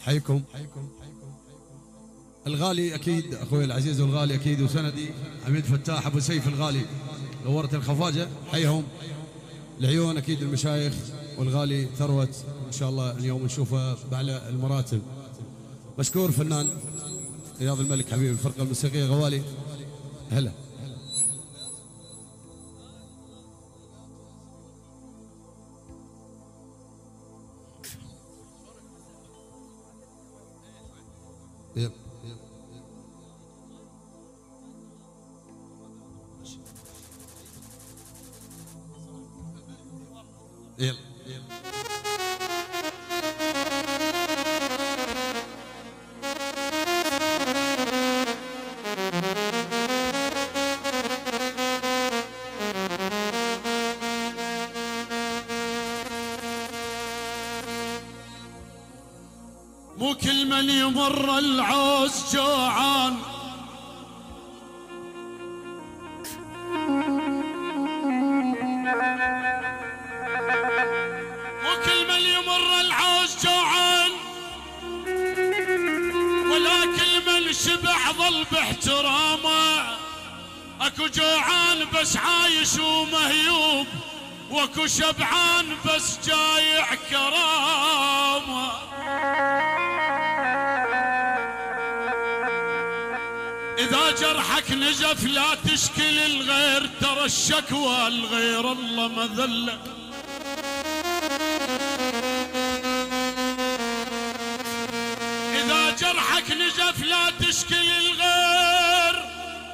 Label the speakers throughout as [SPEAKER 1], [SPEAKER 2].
[SPEAKER 1] حيكم الغالي اكيد، اخوي العزيز والغالي اكيد وسندي عميد فتاح ابو سيف الغالي، نورت الخفاجه، حيهم العيون اكيد المشايخ والغالي ثروت، ان شاء الله اليوم نشوفه باعلى المراتب. مشكور فنان رياض الملك حبيبي، الفرقه الموسيقيه غوالي، هلا يلا يلا
[SPEAKER 2] مو كل من يمر العوز جوعان، مو كل من يمر العوز جوعان، ولا كل من شبع ظل باحترامه. اكو جوعان بس عايش ومهيوب، واكو شبعان بس جايع كرامه. إذا جرحك نجف لا تشكي للغير، ترى الشكوى لغير الله مذلة. إذا جرحك نجف لا تشكي للغير،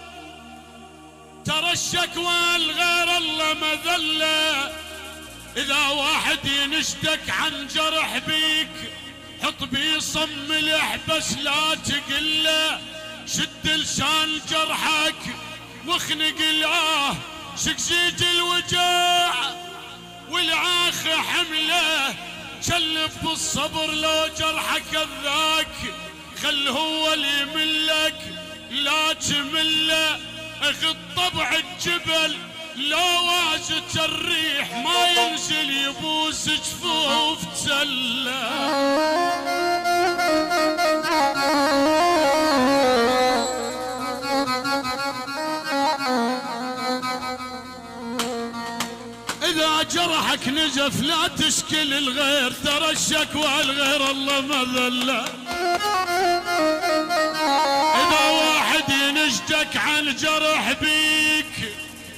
[SPEAKER 2] ترى الشكوى لغير الله مذلة. إذا واحد ينشدك عن جرح بيك، حط بيه صم ملح بس لا تقله. شد لسان جرحك واخنق الآه، شقشيج الوجع والعاخ حمله. شلف بالصبر لو جرحك الذاك، خل هو اللي يملك لا تمله. اخذ طبع الجبل لو وازت الريح، ما ينزل يبوس جفوف تسله. إذا جرحك نجف لا تشكي للغير، ترى الشكوى لغير الله مذلة. إذا واحد ينشدك عن جرح بيك،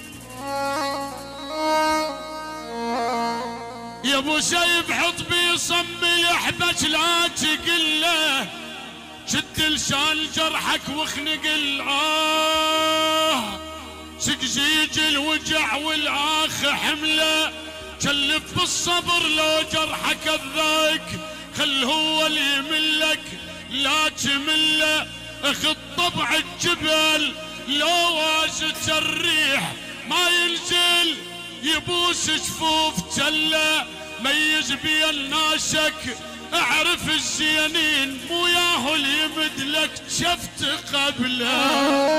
[SPEAKER 2] يا ابو سيف حط بي صم ملح لا تقله. شد لسان جرحك واخنق الآه، سقزيج الوجع والآخ حمله. كلف بالصبر لو جرحك الذاك، خل هو اللي يملك لا تمله. اخذ طبع الجبل لو وازت الريح، ما ينزل يبوس جفوف تله. ميز بين ناسك اعرف الزينين، مو ياهو اللي يمد لك شفت قبله.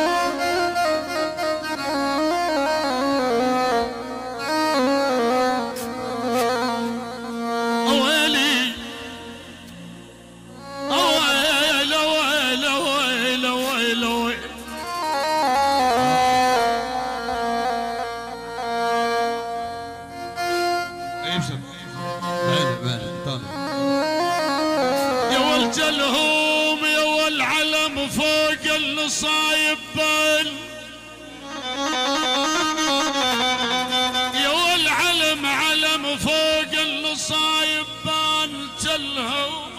[SPEAKER 2] ويلي ويل ويل ويل ويل ويل. يا والجلهوم يا والعلم فوق النصايب بان، يا والعلم علم فوق النصايب بان. جلهوم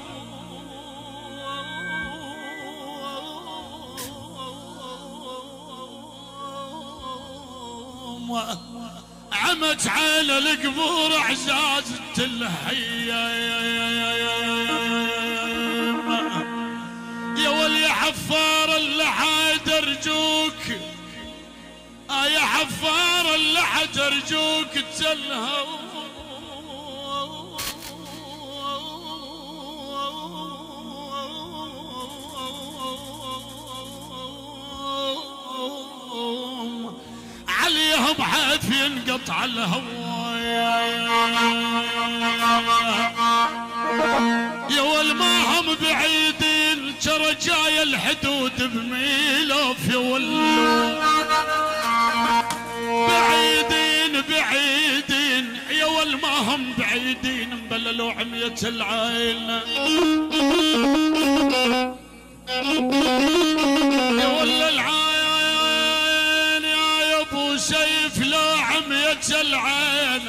[SPEAKER 2] عمت على القبور اعزاز التلحيه. يا ولي حفار اللحد ارجوك، يا حفار اللحد ارجوك تلهو. عليهم حيث ينقطع الهوى، يا والماهم بعيدين ترى جاي الحدود بميلوف يا ولو بعيدين بعيدين يا ول ما هم بعيدين مبللوا عمية العين يا ول العين يا ابو سيف لا عمية العين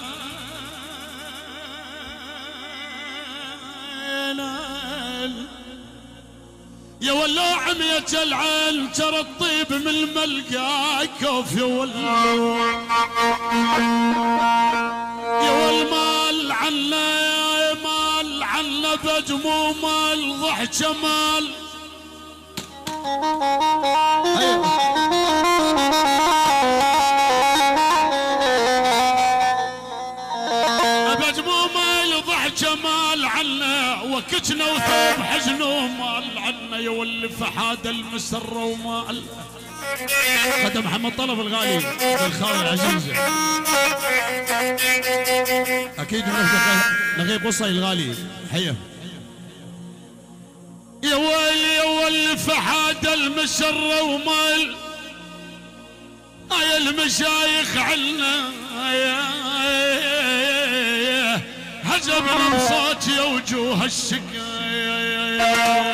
[SPEAKER 2] يا ولا عمية العين ترى الطيب من الملقى كوف يا ولا يا والمال عنا يا مال عنا بجمو مال ضحكة مال بجمو مال ضحكة مال عنا وكتنا وثوب حزنو مال عنا يا ولي فحاد المسر ومال هذا محمد طلب الغالي الخاوي العزيزة اكيد نغيب قصي الغالي حيه يا ويلي يا ولي فحاد المسر ومال يا المشايخ عنا هجبنا بصوت يا وجوه الشقايا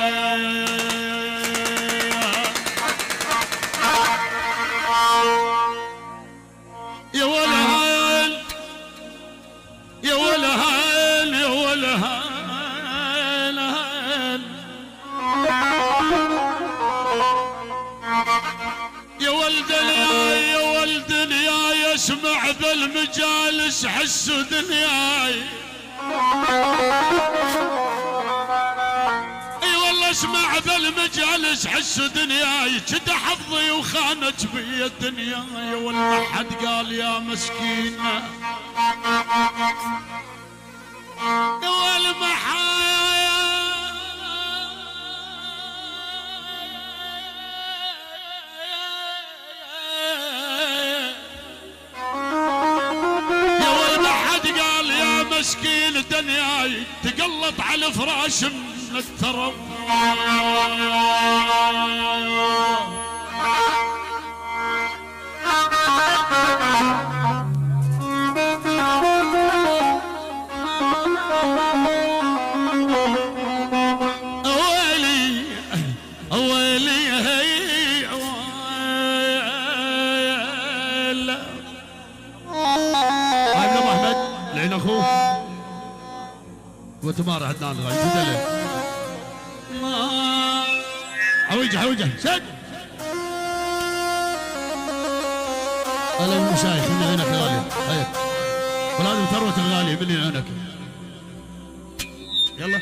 [SPEAKER 2] يا ولهان يا ولهان يا ولهان يا ولد يا ولد يا يسمع بالمجالس حس دنياي اي والله اسمع بالمجالس حس دنياي كده حظي وخانت بي الدنيا ولا حد قال يا مسكينه يا والمحايا مسكين دنياي تقلط على الفراش من التراب ويلي ويلي هي هاي ابو احمد لعين اخوه وتمار عدنان غاي تدلل حويجه حويجه سد هلا المشايخ من عينك غالي هيك ولازم ثروة الغالي من عينك يلا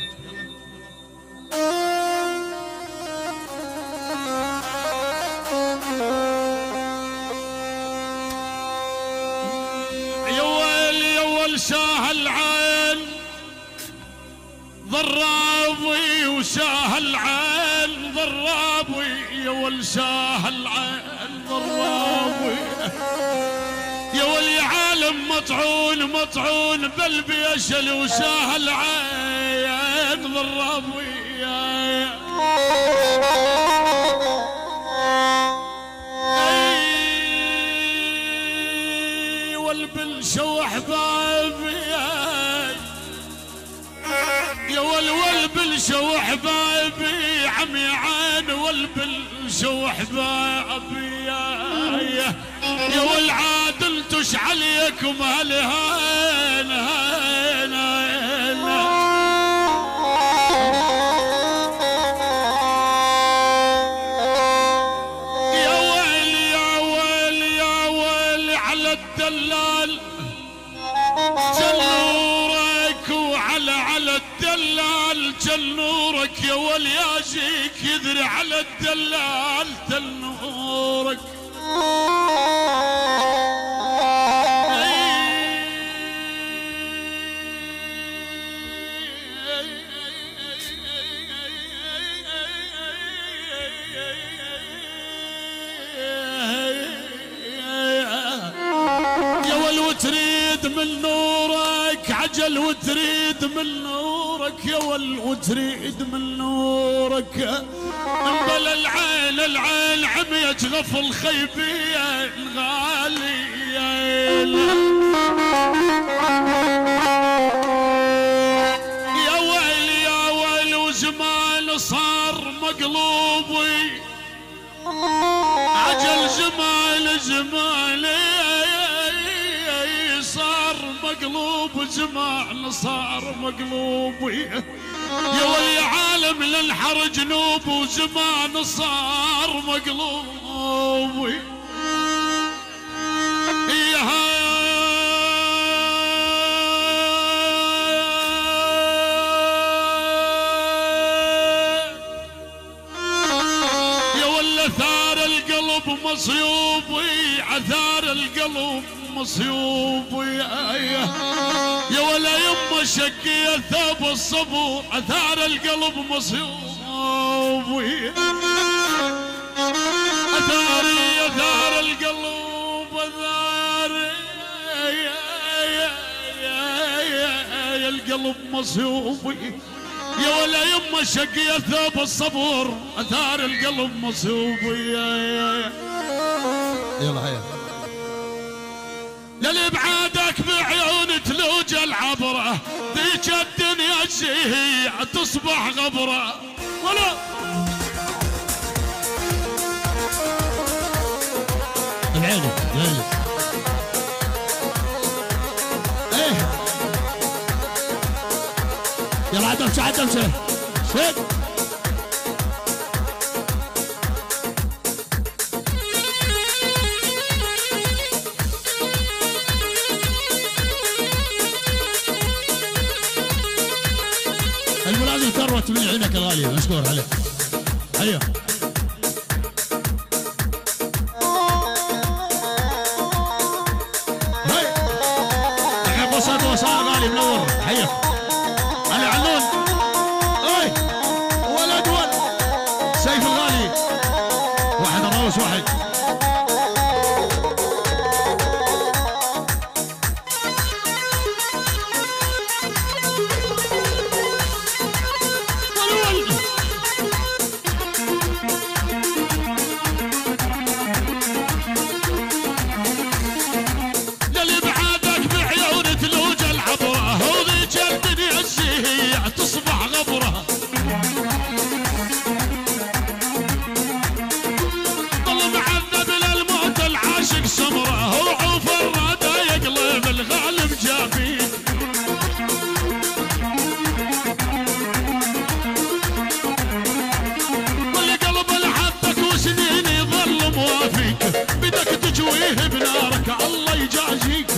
[SPEAKER 2] يا ويل يا ويل شاه العين ضرابي وشاه العين ضرابي يا ول شاه العين ضرابي يا ول عالم مطعون مطعون بالبيشل وشاه العين ضرابي والبنشوح بابي يا والبنشوح بابي عمي عين والبنشوح بابي يا والعادل تشعل يكم هالهان هان هان يا ويلي يا ويلي يا ويلي على الدلال جنورك وعلى الدلال جنورك يا ولي ياجيك يدري على الدلال تنورك يا ول وتريد من نورك عجل وتريد من نورك نورك يا ول وتريد من نورك انبل العين العين عميت غفل خيبية الغالية يا ويل وزمان صار مقلوبي عجل زمان صار مقلوب زمان صار مقلوبي يا ويلي عالم للحر جنوب وزمان صار مقلوبي مصيوبي عثار القلب مصيوبي يا ولا يما شقي ثاب الصبر عثار القلب مصيوبي أثار القلب أثاري القلب مصيوبي يا ولا يما شقي ثاب الصبر أثار القلب مصيوبي
[SPEAKER 1] يلا هيا
[SPEAKER 2] للي بعادك بعيون تلوج العبرة ذيك الدنيا تشيع تصبح غبرة ولا
[SPEAKER 3] العينك ايه يلا عدمشه شد الملازم ثروت من عينك الغالية مشكور عليه. ايوه هاي الحين وصل غالي منور حيك علي علون اي ولد سيف الغالي واحد الروس واحد بنارك الله يجازيك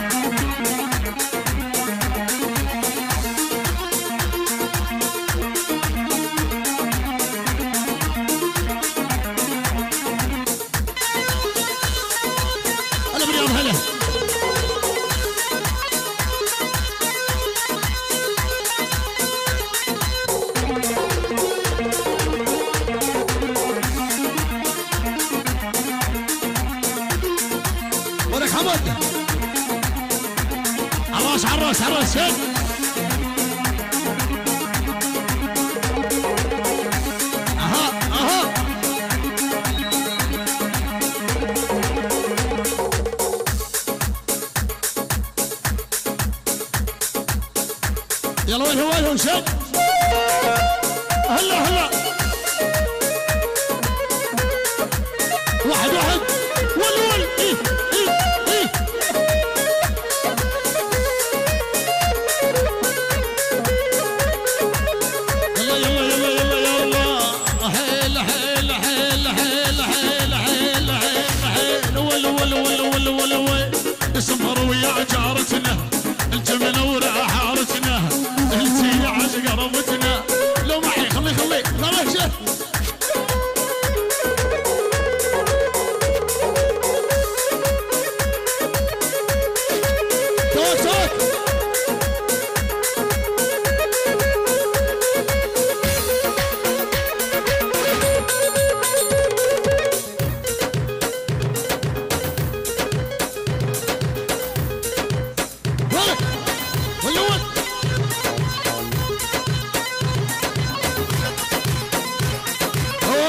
[SPEAKER 3] هلا برياض هلا عراس هيك اها يلا وين شد هلا واحد ول ايه اسمر ويا جارتنا الجمنة ورا حارتنا التي عز قربتنا لو معي خلي شوف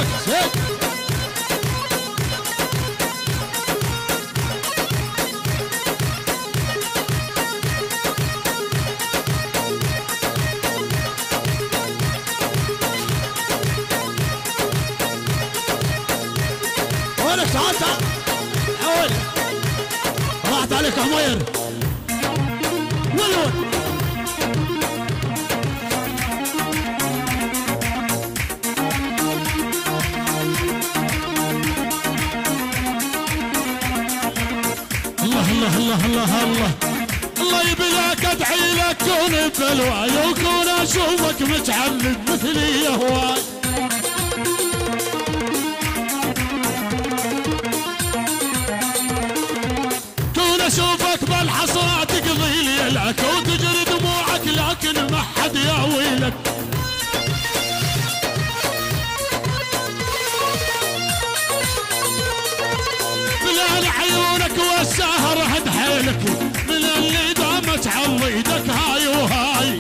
[SPEAKER 3] شيك شيك. وينك؟ تعال تعال حول. راحت عليك عمير. وين الله الله الله الله الله يبلاك ادعي لك كون بلواي وكون اشوفك متعلق مثلي يا هواي. كون اشوفك بالحسرة تقضي ليلك وتجري دموعك لكن ما حد ياويلك. من عيونك والسهر هد حيلك من اللي دامت عضيدك هاي وهاي.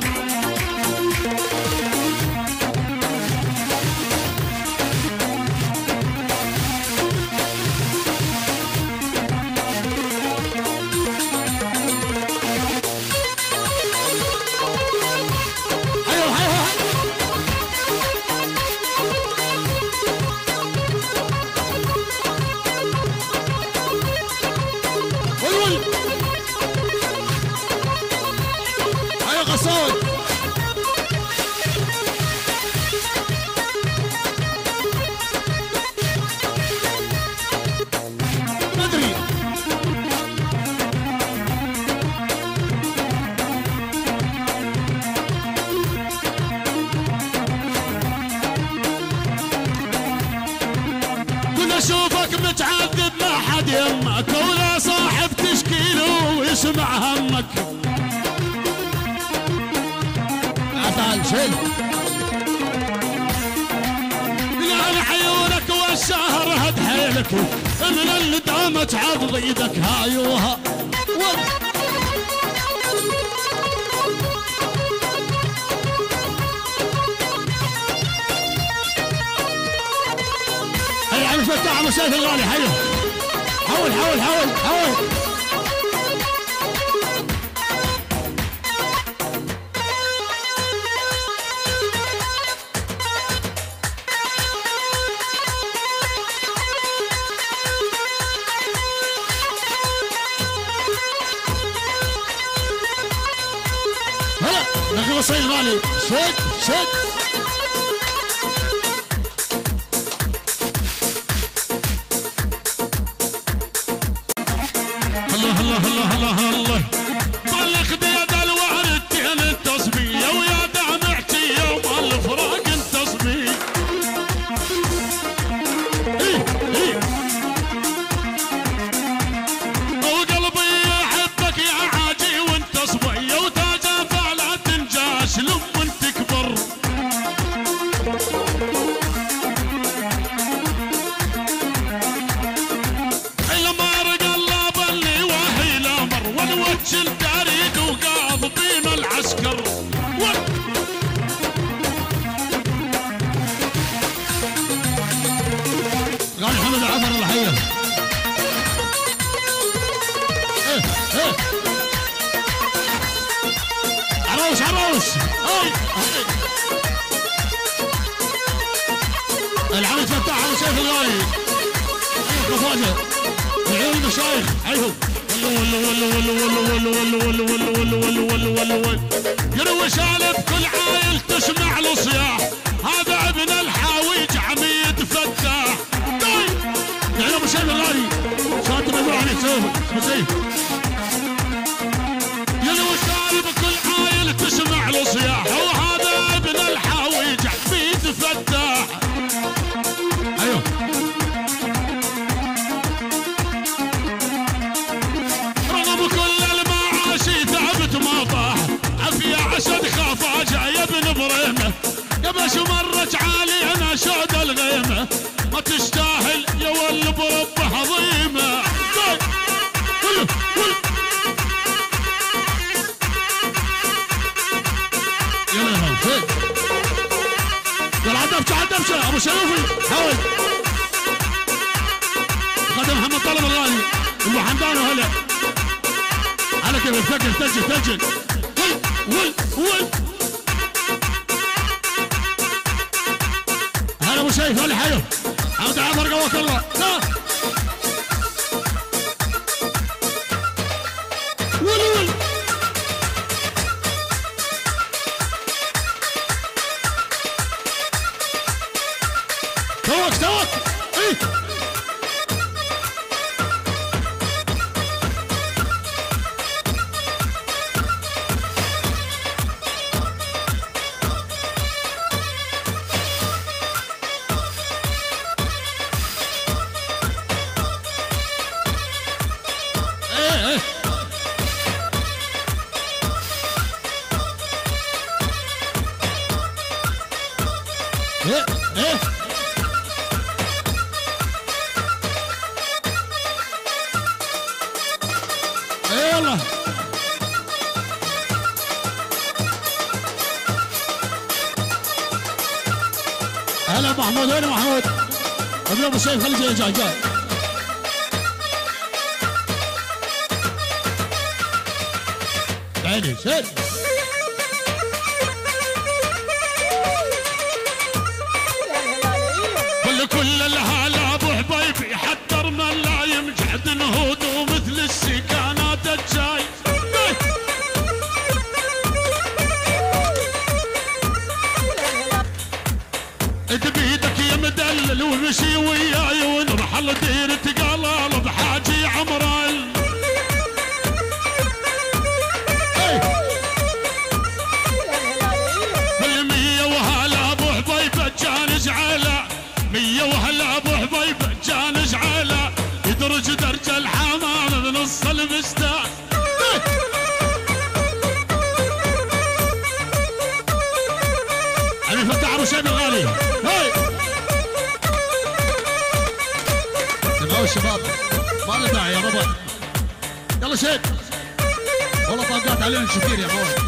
[SPEAKER 3] اشوفك متعذب ما حد يمك ولا صاحب تشكيله ويسمع همك. تعال شيل من عيونك والسهر هد حيلك من اللي دامت عض ايدك هاي وها. فتح ابو سيف الغالي حيو. حول حول حول حول. هلا دخل ابو سيف الغالي. شد شد. الله الله الله الله طلق بيد الوردتين التصبيه ويا دمعتي يوم الفراق انتصبي. وقلبي يحبك يا عاجي وانت صبيه وتجافى لا تنجاش لما تكبر. شلت اريد وقاضبين العسكر. غالي حمد العفر الله حيه. عروس عروس العميد فتاح ابو سيف الغالي. مفاجأة العيون المشايخ عيهم. يروي شالب كل عايل تسمع له صياح هذا ابن الحاويج عميد فتاح. يعني ابو سيف الغالي شاطر ابو علي سيف. يروي شالب كل عايل تسمع له صياح وهذا ابن الحاويج عميد فتاح. ايوه عشد خافاجة يا ابن بريمة يا باش مرت عالي انا شهد الغيمة ما تستاهل يا ول برب عظيمة.
[SPEAKER 2] يلا عالدبشه عالدبشه ابو شيوفي حاول. خدم محمد طلب الغالي ابو حمدان وهلا على كيف الثقل ثقل ثقل ول هلا ابو شيف هلا حيو عبد العافر قواك الله لا ول توك ايه يلا هلا محمود وين محمود؟ ابن ابو سيف خليه جاي عيني سيد كل الهلا ابو حبيب يحضر من لا يمجحد نهود ومثل السكانات الجاي بيدك يا مدلل ومشي وياي ونرحل دير تقلال بحاجي عمران بالمية وهلا ابو حبيب جانج على 100 وهلا ابو حبيب جانج على يدرج درج الحمام بنص المستان ابي فتح ابو شيب الغالي هاي تبغوا الشباب ما له داعي يا بابا يلا شيب والله طاقات علينا كثير يا بابا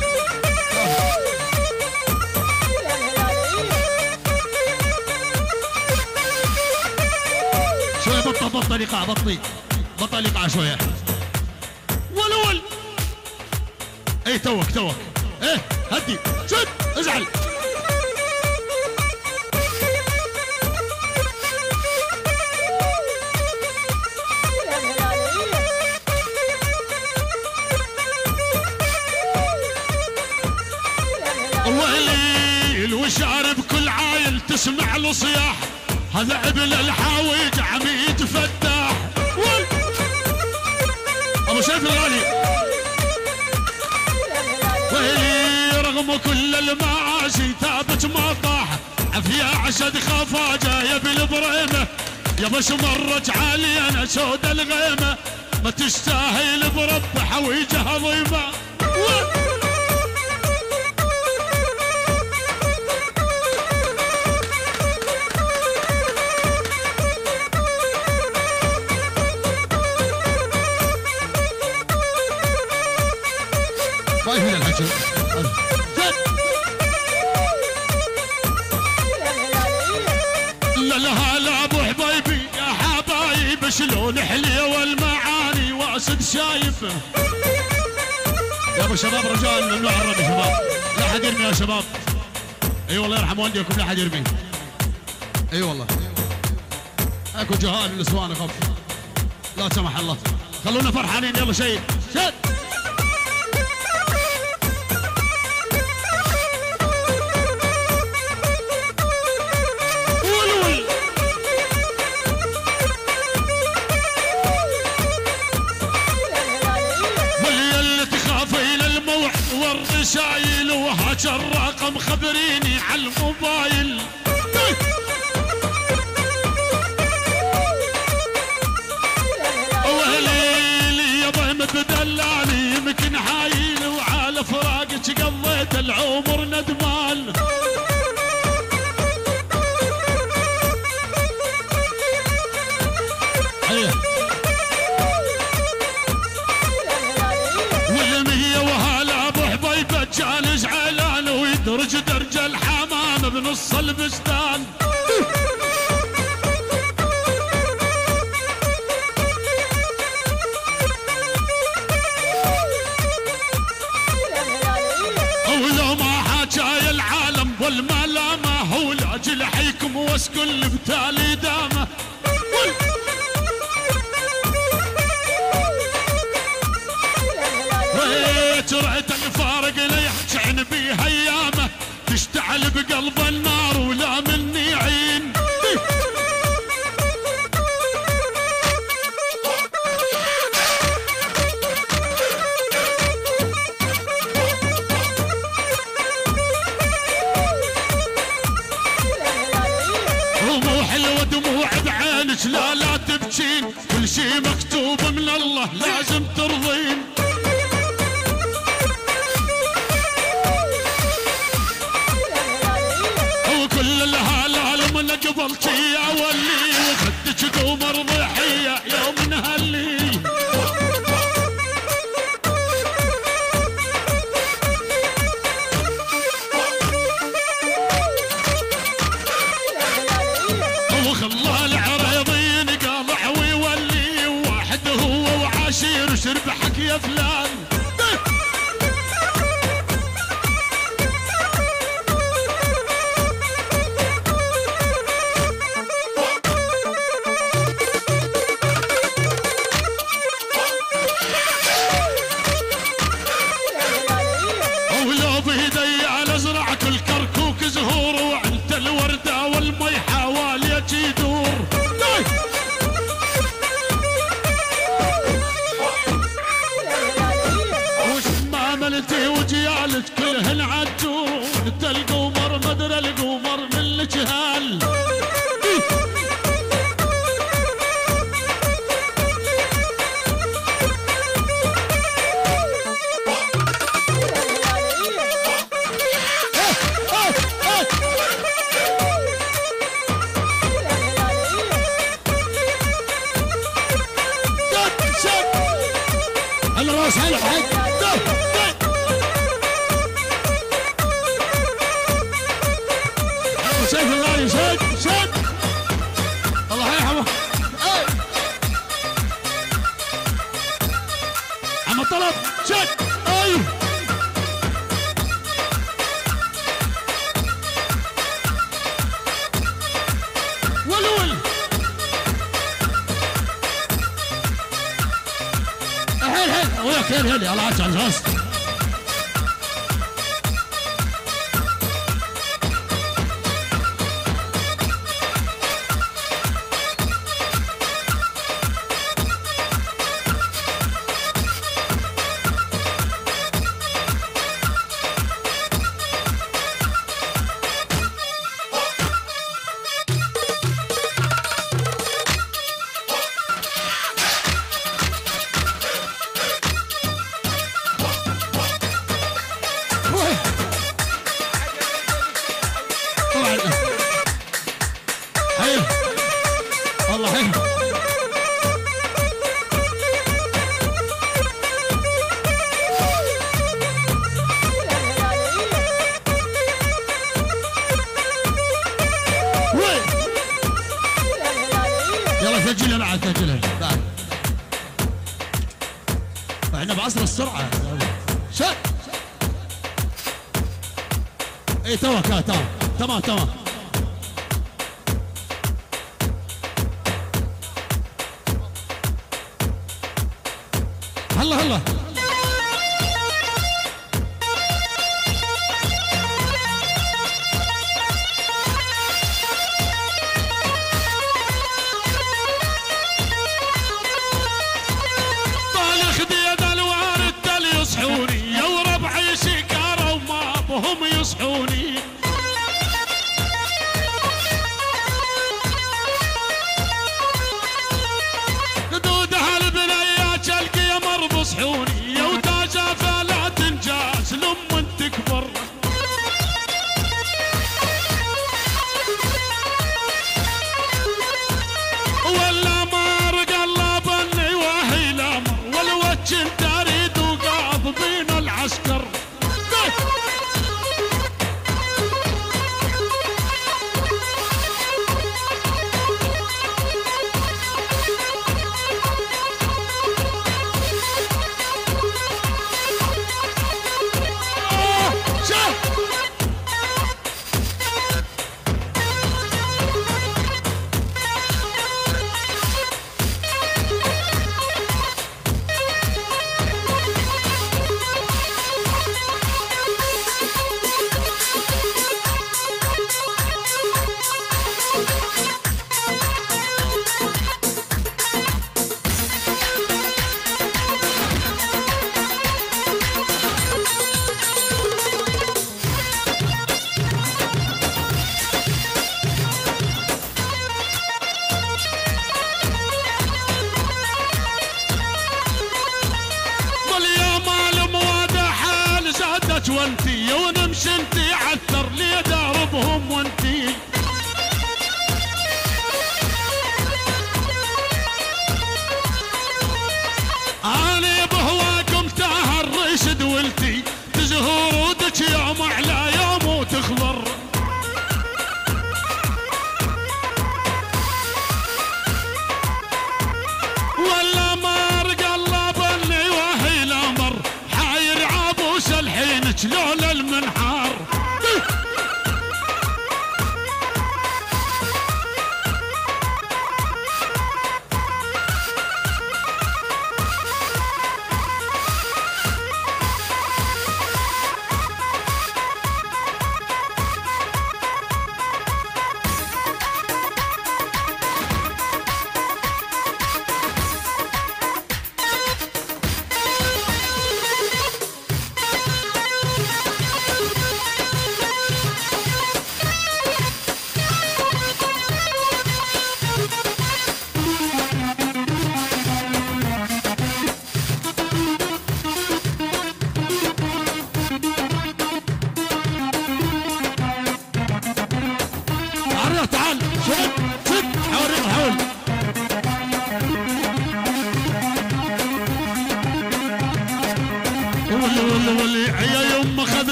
[SPEAKER 2] شوي بطل ايقاع بطل ايقاع شويه ول اي توك ايه هدي شد ازعل والليل وشارب كل عايل تسمع له صياح هذا ابن الحاويج عميد فتاح ابو شيف الغالي ويلي رغم كل المعاصي ثابت ما طاح عفيا عشد خفاجه يا بالبريمه يا مش مرت علينا سود الغيمه ما تستاهل برب حويجه عظيمه ما يفيد الحكي لا هلا ابو حبيبي يا حبايب شلون حليه والمعاني واسد شايفه يا ابو شباب رجال ممنوع الرمي شباب لا حد يرمي يا شباب اي والله يرحم والديكم لا حد يرمي اي والله اكو جهال الاسوان خف لا سمح الله خلونا فرحانين يلا شيء شد والرسايل وهاج الرقم خبريني على الموبايل وهليلي يا ضيمة دلالي يمكن هايل وعلى فراقك قضيت العمر ندمان جالس علان ويدرج درج الحمام بنص البستان. ولو ما حاجاي العالم والملامة هو لاجل حيكم واسكن بتالي دامه. جرعة الفارق ليحجعن بيها ايامه تشتعل بقلب النار ولا مني عين. مو حلوة دموع بعينك لا تبكين كل شي مكتوب من الله لازم ترضين. وكل الهلال من قبلتي يا ولي وخدك قمر ضحية يوم نهلي. وخلى العريضين قالع ويولي واحد هو وعشير شربحك يا فلان. ولو بيدي على ازرع كل كركوك زهور وانت الوردة والمي حواليك يدور. وش ما ملتي وجيالك كلهن عجون انت القمر مدرى القمر من الجهال. الراس حلو سيف الغالي شد الله يرحمه. عم طلب شد ايوه ولول هل وياك هل الله عاد على الراس. الله حلو يلا سجلها بعد سجلها بعد احنا بعصر السرعة. شد اي تمام تمام هلا طالخ بيد الوارد دل يصحوني يا وربعي شكارة وما بهم يصحوني. حدودها البنيات القمر بصحوني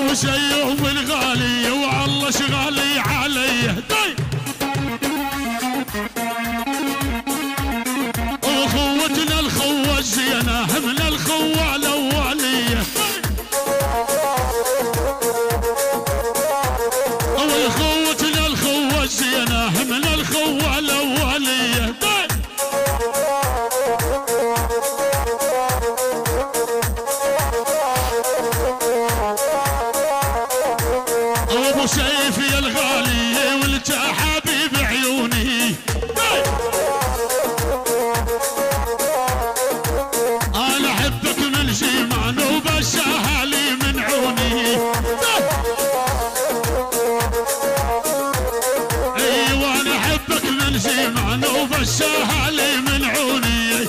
[SPEAKER 2] ابو سيوف الغالي والله شغالي عليه. اخوتنا الخوه الزينه من الخوه الاوليه. اخوتنا الخوه الزينه من الخوه الاوليه. ابو سيف يا الغالي وانت حبيب عيوني. انا احبك من زمان وبسهالي من عوني. ايوه انا احبك من زمان وبسهالي من عوني.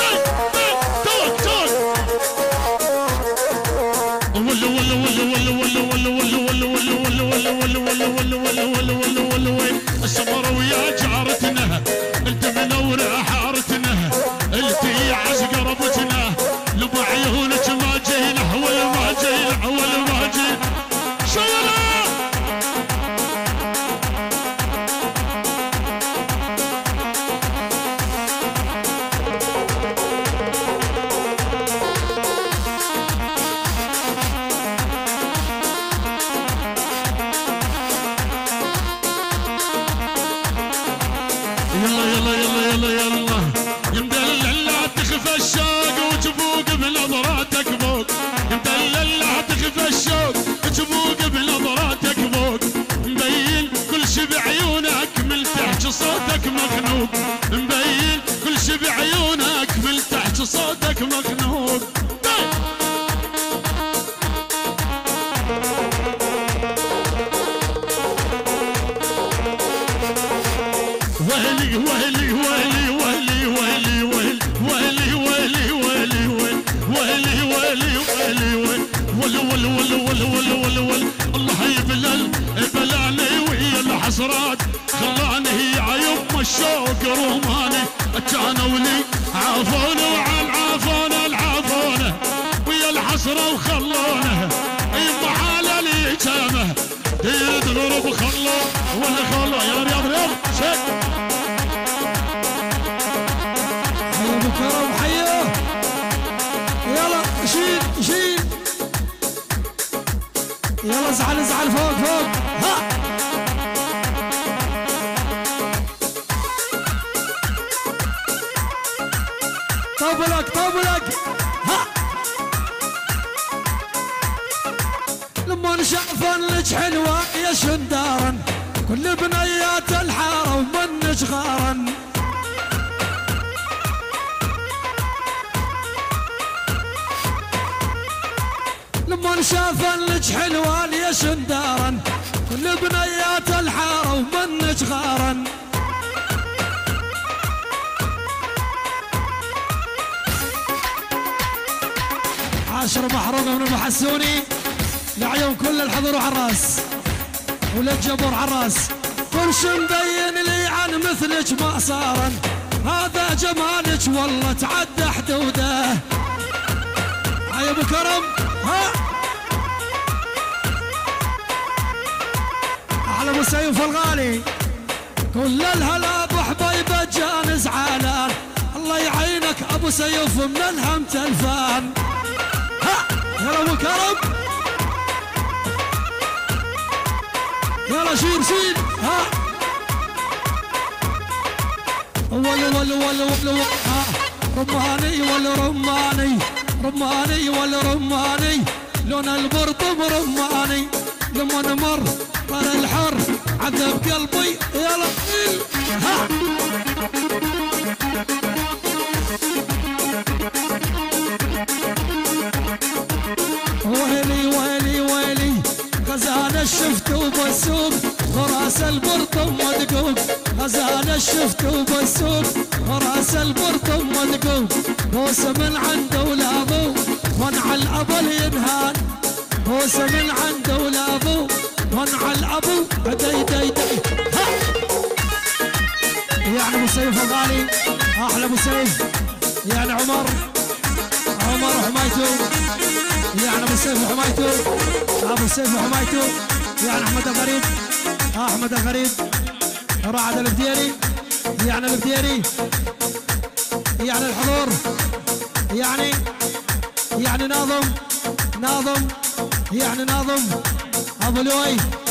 [SPEAKER 2] السمر ويا جارتنا انت منوره حارتنا انت عسكر ابوتنا لب عيونك ما جينا ولا ما جينا ولا ما جينا شولا. يلا يلا يلا يلا يلا يا مدلل لا تخفى الشوق وتفوق بنظراتك فوق. يا مدلل لا تخفى الشوق وتفوق بنظراتك فوق. مبين كل شي بعيونك من تحت صوتك مخنوق. مبين كل شي بعيونك من تحت صوتك مخنوق. ويلي ويلي ويلي ويلي ويلي ويلي ويلي ويلي ويلي ويلي ويلي ويلي الله يبلاني ويا الحسرات خلاني هي عيب الشوق روماني. كانوا لي عافوني وعلى العافونه العافونه ويا الحسره وخلونه يما على اليتامى يضرب خلو ولا خلو يا رياض رياض شك.
[SPEAKER 4] حي ابو كرم حيه. يلا شيل شيل يلا ازعل ازعل فوق فوق. ها طوبلك طوبلك. ها لما شافن لك حلوه يا شندارا كل بنيات الحاره ومنك غارا. لما شافن لك حلوه يا شندارا كل بنيات الحاره ومنك غارا. عاشر محروق من المحسوني لعيون كل الحضور وعراس وللجبر عراس. كل شي مبين لي عن مثلك ما صارا. هذا جمالك والله تعدى حدوده. يا ابو كرم. ها احلى ابو سيف الغالي كل الهلا ابو حبيبه جان زعلان. الله يعينك ابو سيف من الهم تلفان. ها يا ابو كرم يلا شيل شيل. ها ول ها رماني ولا رماني رماني ولا رماني لون البرطم رماني. لما نمر طال الحر عذب قلبي يا لطيف. ها ويلي ويلي ويلي غزال الشفت وبسوق وراس البرطم مدقوق. غزال الشفت وبسوق وراس البرطم مدقوق. بوسه من عنده ولا ابو ونع الابو ينهان. بوسه من عنده ولا ابو ونع الابو دي دي دي. ها يعني ابو سيف الغالي احلى ابو سيف يعني عمر حمايته يعني ابو سيف وحمايته، ابو سيف وحمايته، يعني احمد الغريب، احمد الغريب، رعد البديري، يعني البديري، يعني الحضور، يعني ناظم، يعني ناظم ابو لؤي.